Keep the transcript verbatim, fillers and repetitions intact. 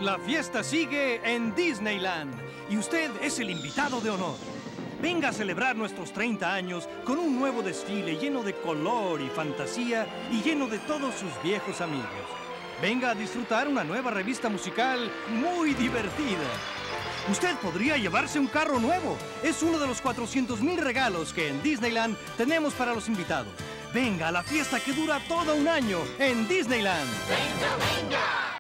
La fiesta sigue en Disneyland y usted es el invitado de honor. Venga a celebrar nuestros treinta años con un nuevo desfile lleno de color y fantasía y lleno de todos sus viejos amigos. Venga a disfrutar una nueva revista musical muy divertida. Usted podría llevarse un carro nuevo. Es uno de los cuatrocientos mil regalos que en Disneyland tenemos para los invitados. Venga a la fiesta que dura todo un año en Disneyland. ¡Venga, venga!